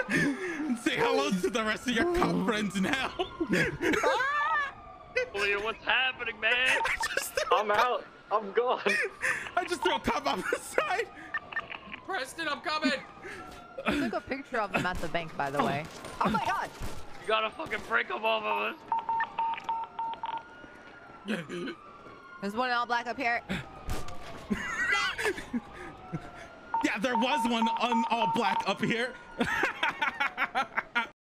Say hello to the rest of your cop friends now. Julio, what's happening, man? I'm out. I'm gone. I just threw a cop off the side. Preston, I'm coming. I took a picture of them at the bank, by the way. Oh my god! You gotta fucking break them off of us. There's one in all black up here. Yeah, there was one on all black up here.